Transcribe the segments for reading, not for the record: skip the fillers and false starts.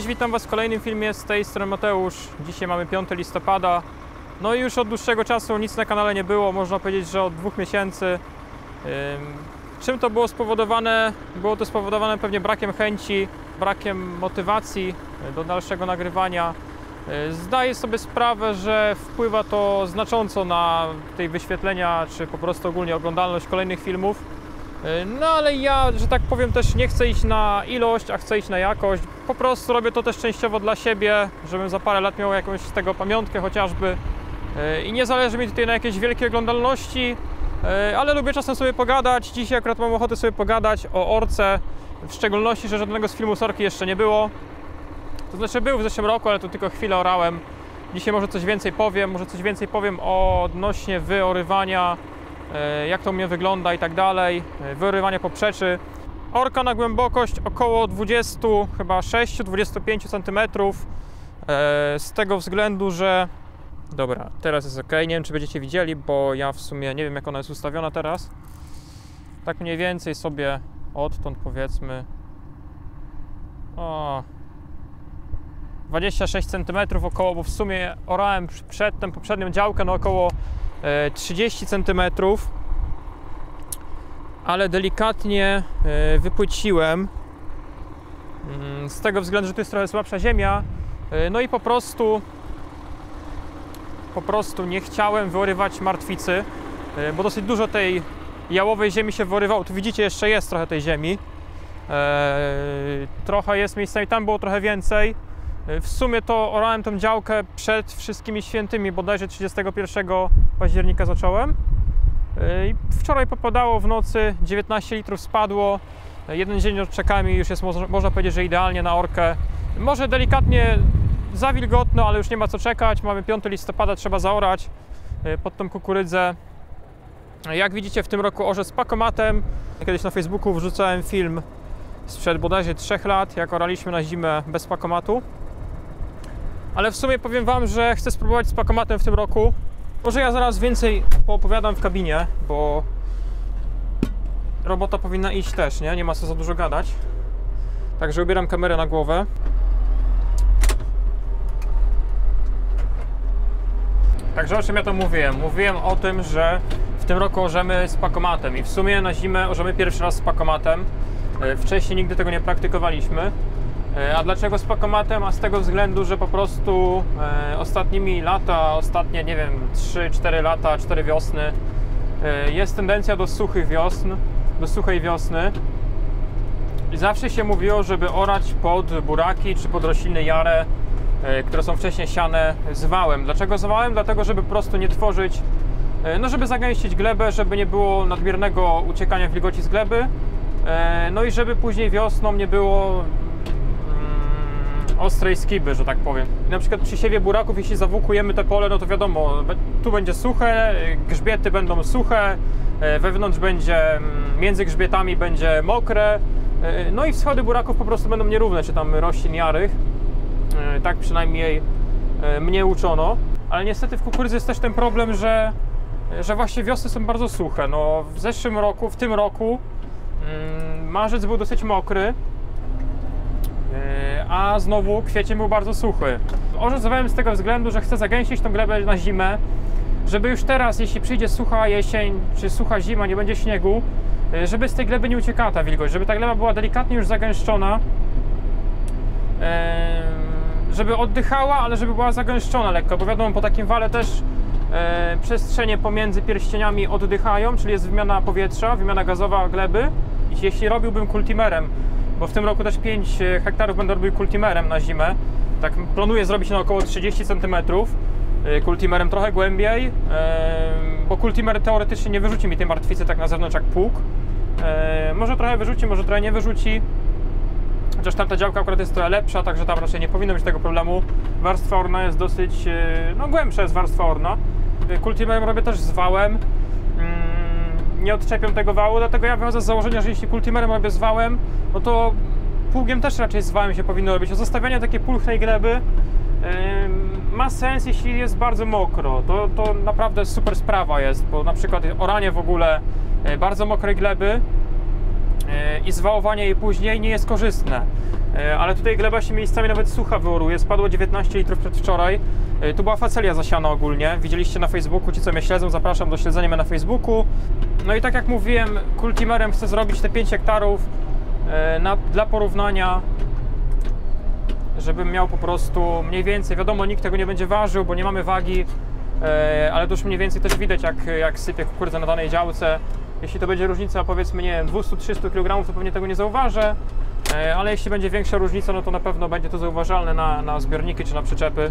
Cześć, witam Was w kolejnym filmie, z tej strony Mateusz. Dzisiaj mamy 5 listopada. No i już od dłuższego czasu nic na kanale nie było, można powiedzieć, że od 2 miesięcy. Czym to było spowodowane? Było to spowodowane pewnie brakiem chęci, brakiem motywacji do dalszego nagrywania. Zdaję sobie sprawę, że wpływa to znacząco na tej wyświetlenia, czy po prostu ogólnie oglądalność kolejnych filmów. No ale ja, że tak powiem, też nie chcę iść na ilość, a chcę iść na jakość. Po prostu robię to też częściowo dla siebie, żebym za parę lat miał jakąś z tego pamiątkę chociażby. I nie zależy mi tutaj na jakiejś wielkiej oglądalności, ale lubię czasem sobie pogadać. Dzisiaj akurat mam ochotę sobie pogadać o orce, w szczególności, że żadnego z filmu z orki jeszcze nie było. To znaczy był w zeszłym roku, ale to tylko chwilę orałem. Dzisiaj może coś więcej powiem odnośnie wyorywania, jak to u mnie wygląda i tak dalej, wyorywania poprzeczy. Orka na głębokość około 26-25 cm, z tego względu, że... Dobra, teraz jest ok, nie wiem czy będziecie widzieli, bo ja w sumie nie wiem jak ona jest ustawiona teraz. Tak mniej więcej sobie odtąd powiedzmy... 26 cm około, bo w sumie orałem przedtem poprzednią działkę na około 30 cm, ale delikatnie wypłyciłem z tego względu, że tu jest trochę słabsza ziemia, no i po prostu nie chciałem wyorywać martwicy, bo dosyć dużo tej jałowej ziemi się wyorywało. Tu widzicie, jeszcze jest trochę tej ziemi, trochę jest miejscami, tam było trochę więcej. W sumie to orałem tą działkę przed wszystkimi świętymi, bodajże 31 października zacząłem. I wczoraj popadało w nocy, 19 litrów spadło. Jeden dzień odczekałem i już jest, można powiedzieć, że idealnie na orkę. Może delikatnie za wilgotno, ale już nie ma co czekać. Mamy 5 listopada, trzeba zaorać pod tą kukurydzę. Jak widzicie, w tym roku orzę z pakomatem. Kiedyś na Facebooku wrzucałem film sprzed bodajże 3 lat, jak oraliśmy na zimę bez pakomatu. Ale w sumie powiem Wam, że chcę spróbować z pakomatem w tym roku. Może ja zaraz więcej poopowiadam w kabinie, bo robota powinna iść też, nie ma co za dużo gadać. Także ubieram kamerę na głowę. Także o czym ja to mówiłem? Mówiłem o tym, że w tym roku orzemy z pakomatem i w sumie na zimę orzemy pierwszy raz z pakomatem. Wcześniej nigdy tego nie praktykowaliśmy. A dlaczego z pakomatem? A z tego względu, że po prostu ostatnie, nie wiem, 3-4 lata, 4 wiosny jest tendencja do suchych wiosn, do suchej wiosny i zawsze się mówiło, żeby orać pod buraki czy pod rośliny jare, które są wcześniej siane z wałem. Dlaczego z wałem? Dlatego, żeby po prostu nie tworzyć, no żeby zagęścić glebę, żeby nie było nadmiernego uciekania wilgoci z gleby, no i żeby później wiosną nie było ostrej skiby, że tak powiem. I na przykład przy siewie buraków, jeśli zawłókujemy te pole, no to wiadomo, tu będzie suche, grzbiety będą suche, wewnątrz będzie, między grzbietami będzie mokre, no i wschody buraków po prostu będą nierówne, czy tam roślin jarych. Tak przynajmniej mnie uczono. Ale niestety w kukurydzy jest też ten problem, że właśnie wiosny są bardzo suche. No, w zeszłym roku, w tym roku marzec był dosyć mokry, a znowu kwiecień był bardzo suchy. Orzezowałem z tego względu, że chcę zagęścić tą glebę na zimę, żeby już teraz, jeśli przyjdzie sucha jesień czy sucha zima, nie będzie śniegu, żeby z tej gleby nie uciekała ta wilgoć, żeby ta gleba była delikatnie już zagęszczona, żeby oddychała, ale żeby była zagęszczona lekko, bo wiadomo, po takim wale też przestrzenie pomiędzy pierścieniami oddychają, czyli jest wymiana powietrza, wymiana gazowa gleby. Jeśli robiłbym kultimerem, bo w tym roku też 5 hektarów będę robił kultimerem na zimę, tak planuję zrobić na około 30 cm, kultimerem trochę głębiej, bo kultimer teoretycznie nie wyrzuci mi tej martwicy tak na zewnątrz jak pług. Może trochę wyrzuci, może trochę nie wyrzuci. Chociaż tamta działka akurat jest trochę lepsza, także tam raczej nie powinno być tego problemu. Warstwa orna jest dosyć, no głębsza jest warstwa orna. Kultimerem robię też z wałem. Nie odczepiam tego wału, dlatego ja wychodzę z założenia, że jeśli kultimerem robię z wałem, no to pługiem też raczej z wałem się powinno robić. A zostawianie takiej pulchnej gleby ma sens, jeśli jest bardzo mokro. To naprawdę super sprawa jest, bo na przykład oranie w ogóle bardzo mokrej gleby i zwałowanie jej później nie jest korzystne. Ale tutaj gleba się miejscami nawet sucha wyoruje, spadło 19 litrów przedwczoraj. Tu była facelia zasiana ogólnie, widzieliście na Facebooku, ci co mnie śledzą, zapraszam do śledzenia mnie na Facebooku. No i tak jak mówiłem, kultimerem chcę zrobić te 5 hektarów dla porównania, żebym miał po prostu mniej więcej, wiadomo, nikt tego nie będzie ważył, bo nie mamy wagi, ale to już mniej więcej też widać, jak sypie kukurydza na danej działce. Jeśli to będzie różnica, powiedzmy, nie wiem, 200-300 kg, to pewnie tego nie zauważę, ale jeśli będzie większa różnica, no to na pewno będzie to zauważalne na zbiorniki czy na przyczepy.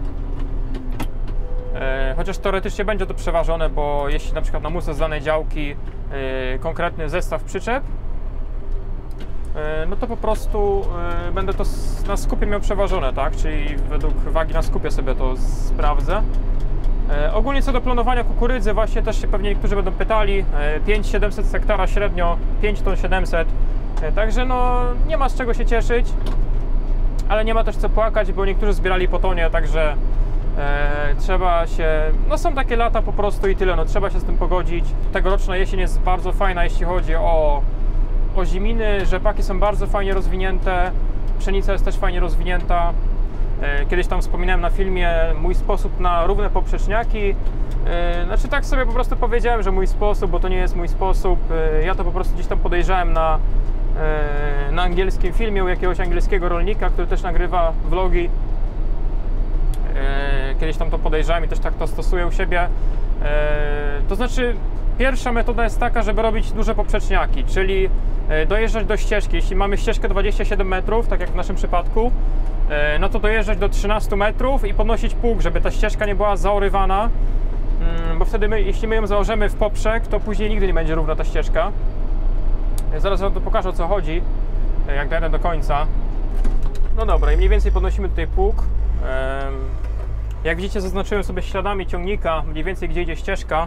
Chociaż teoretycznie będzie to przeważone, bo jeśli na przykład namucę z danej działki konkretny zestaw przyczep, no to po prostu będę to na skupie miał przeważone, tak? Czyli według wagi na skupie sobie to sprawdzę. Ogólnie co do planowania kukurydzy, właśnie też się pewnie niektórzy będą pytali, 5-700 z hektara średnio, 5 ton 700, także no nie ma z czego się cieszyć, ale nie ma też co płakać, bo niektórzy zbierali po tonie, także trzeba się, no są takie lata po prostu i tyle, no trzeba się z tym pogodzić. Tegoroczna jesień jest bardzo fajna, jeśli chodzi o oziminy, rzepaki są bardzo fajnie rozwinięte, pszenica jest też fajnie rozwinięta. Kiedyś tam wspominałem na filmie mój sposób na równe poprzeczniaki. Znaczy tak sobie po prostu powiedziałem, że mój sposób, bo to nie jest mój sposób. Ja to po prostu gdzieś tam podejrzałem na angielskim filmie u jakiegoś angielskiego rolnika, który też nagrywa vlogi. Kiedyś tam to podejrzałem i też tak to stosuję u siebie. To znaczy pierwsza metoda jest taka, żeby robić duże poprzeczniaki, czyli dojeżdżać do ścieżki. Jeśli mamy ścieżkę 27 metrów, tak jak w naszym przypadku, no to dojeżdżać do 13 metrów i podnosić pług, żeby ta ścieżka nie była zaorywana, bo wtedy jeśli my ją założymy w poprzek, to później nigdy nie będzie równa ta ścieżka. Zaraz wam to pokażę, o co chodzi, jak dojadę do końca. No dobra, i mniej więcej podnosimy tutaj pług. Jak widzicie, zaznaczyłem sobie śladami ciągnika mniej więcej, gdzie idzie ścieżka.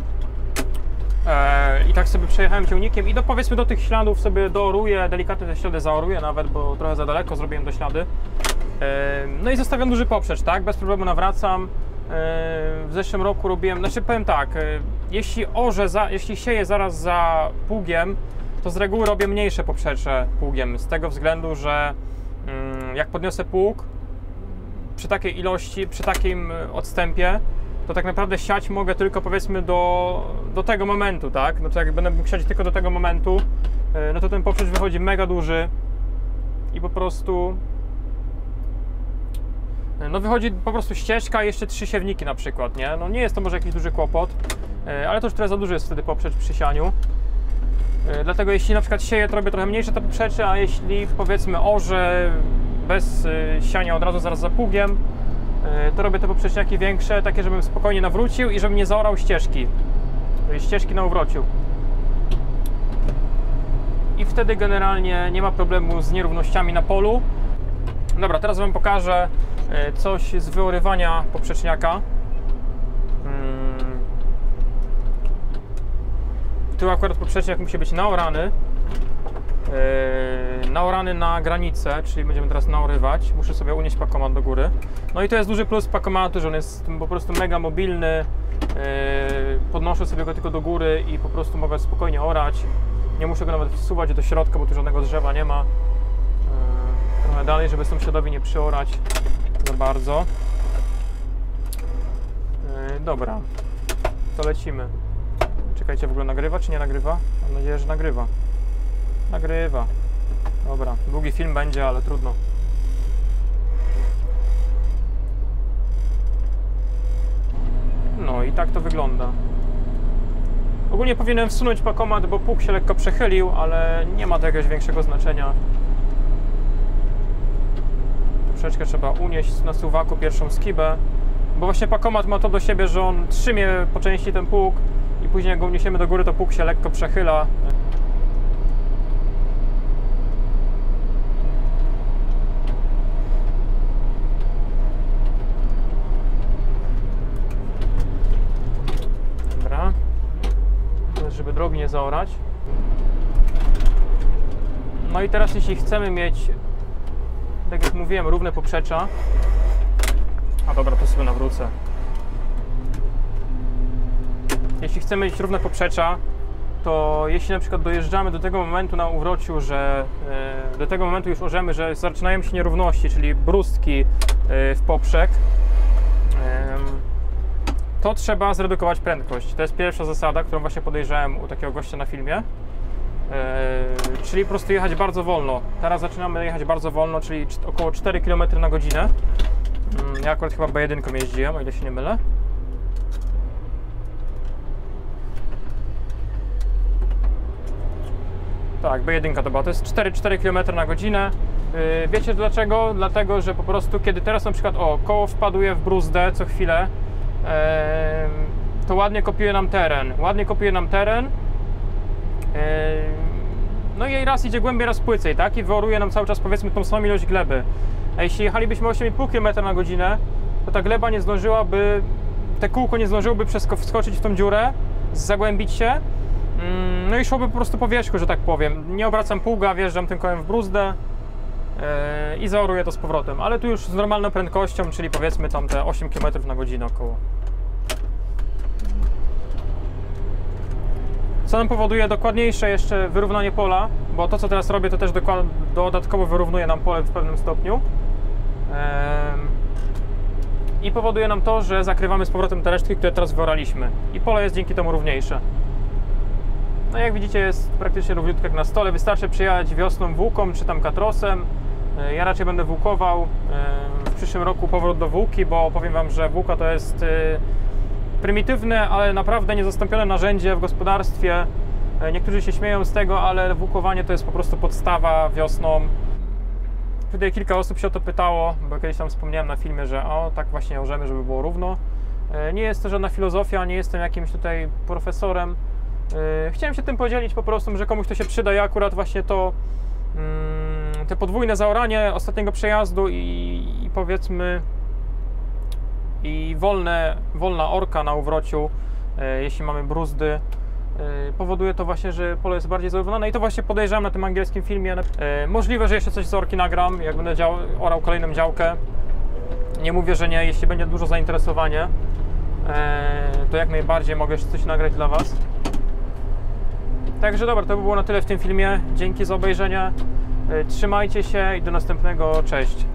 I tak sobie przejechałem ciągnikiem i powiedzmy do tych śladów sobie dooruję, delikatnie te ślady zaoruję nawet, bo trochę za daleko zrobiłem te ślady. No i zostawiam duży poprzecz, tak? Bez problemu nawracam. W zeszłym roku robiłem, znaczy powiem tak, jeśli sieję zaraz za pługiem, to z reguły robię mniejsze poprzecze pługiem, z tego względu, że jak podniosę pług przy takiej ilości, przy takim odstępie, to tak naprawdę siać mogę tylko powiedzmy do tego momentu, tak? No to jak będę mógł siać tylko do tego momentu, no to ten poprzecz wychodzi mega duży i po prostu no wychodzi po prostu ścieżka i jeszcze 3 siewniki na przykład, nie? No nie jest to może jakiś duży kłopot, ale to już trochę za duży jest wtedy poprzecz przy sianiu. Dlatego jeśli na przykład sieję, to robię trochę mniejsze te poprzecze, a jeśli powiedzmy orze bez siania od razu zaraz za pługiem, to robię te poprzeczniaki większe, takie żebym spokojnie nawrócił i żebym nie zaorał ścieżki, ścieżki na uwrociu. I wtedy generalnie nie ma problemu z nierównościami na polu. Dobra, teraz wam pokażę coś z wyorywania poprzeczniaka. Tu akurat poprzeczniak musi być naorany. Naorany na granicę, czyli będziemy teraz naorywać. Muszę sobie unieść pakomat do góry. No i to jest duży plus pakomatu, że on jest po prostu mega mobilny. Podnoszę sobie go tylko do góry i po prostu mogę spokojnie orać. Nie muszę go nawet wsuwać do środka, bo tu żadnego drzewa nie ma. Trochę dalej, żeby sąsiadowi nie przyorać za bardzo. Dobra, to lecimy. Czekajcie, w ogóle nagrywa czy nie nagrywa? Mam nadzieję, że nagrywa. Nagrywa. Dobra, długi film będzie, ale trudno. No i tak to wygląda. Ogólnie powinienem wsunąć pakomat, bo pług się lekko przechylił, ale nie ma to jakiegoś większego znaczenia. Troszeczkę trzeba unieść na suwaku pierwszą skibę, bo właśnie pakomat ma to do siebie, że on trzymie po części ten pług i później jak go uniesiemy do góry, to pług się lekko przechyla. Dobra. To jest, żeby drogi nie zaorać. No i teraz jeśli chcemy mieć, tak jak mówiłem, równe poprzecza. A dobra, to sobie nawrócę. Jeśli chcemy mieć równe poprzecza, to jeśli na przykład dojeżdżamy do tego momentu na uwrociu, że do tego momentu już orzemy, że zaczynają się nierówności, czyli brustki w poprzek, to trzeba zredukować prędkość. To jest pierwsza zasada, którą właśnie podejrzałem u takiego gościa na filmie. Czyli po prostu jechać bardzo wolno. Teraz zaczynamy jechać bardzo wolno, czyli około 4 km na godzinę. Ja akurat chyba B1 jeździłem, o ile się nie mylę. Tak, B1 to była, to jest 4 km na godzinę. Wiecie dlaczego? Dlatego, że po prostu kiedy teraz na przykład koło wpaduje w bruzdę co chwilę, to ładnie kopiuje nam teren. No i raz idzie głębiej, raz płycej, tak? I wyoruje nam cały czas, powiedzmy, tą samą ilość gleby. A jeśli jechalibyśmy 8,5 km na godzinę, to ta gleba nie zdążyłaby, te kółko nie zdążyłoby wskoczyć w tą dziurę, zagłębić się, no i szłoby po prostu po wierzchu, że tak powiem. Nie obracam pługa, wjeżdżam tym kołem w bruzdę i zaoruję to z powrotem, ale tu już z normalną prędkością, czyli powiedzmy tam te 8 km na godzinę około. Co nam powoduje dokładniejsze jeszcze wyrównanie pola, bo to co teraz robię to też dodatkowo wyrównuje nam pole w pewnym stopniu. I powoduje nam to, że zakrywamy z powrotem te resztki, które teraz wyoraliśmy. I pole jest dzięki temu równiejsze. No jak widzicie jest praktycznie równiutko jak na stole. Wystarczy przyjechać wiosną włóką czy tam katrosem. Ja raczej będę włókował. W przyszłym roku powrót do włóki, bo powiem Wam, że włóka to jest prymitywne, ale naprawdę niezastąpione narzędzie w gospodarstwie. Niektórzy się śmieją z tego, ale włókowanie to jest po prostu podstawa wiosną. Tutaj kilka osób się o to pytało, bo kiedyś tam wspomniałem na filmie, że tak właśnie orzemy, żeby było równo. Nie jest to żadna filozofia, nie jestem jakimś tutaj profesorem. Chciałem się tym podzielić po prostu, że komuś to się przyda. Ja akurat właśnie te podwójne zaoranie ostatniego przejazdu i powiedzmy i wolna orka na uwrociu, jeśli mamy bruzdy, powoduje to właśnie, że pole jest bardziej wyrównane i to właśnie podejrzewam na tym angielskim filmie. Możliwe, że jeszcze coś z orki nagram, jak będę orał kolejną działkę. Nie mówię, że nie, jeśli będzie dużo zainteresowanie, to jak najbardziej mogę jeszcze coś nagrać dla Was. Także dobra, to by było na tyle w tym filmie. Dzięki za obejrzenie, trzymajcie się i do następnego, cześć.